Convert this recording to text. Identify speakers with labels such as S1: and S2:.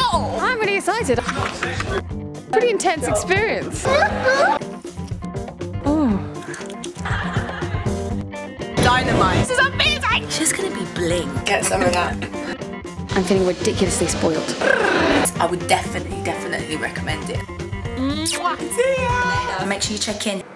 S1: Oh! I'm really excited. Pretty intense experience. Oh. Dynamite. This is amazing!
S2: She's gonna be bling.
S3: Get some of that.
S1: I'm feeling ridiculously spoiled.
S2: I would definitely recommend it.
S3: See ya!
S2: Make sure you check in.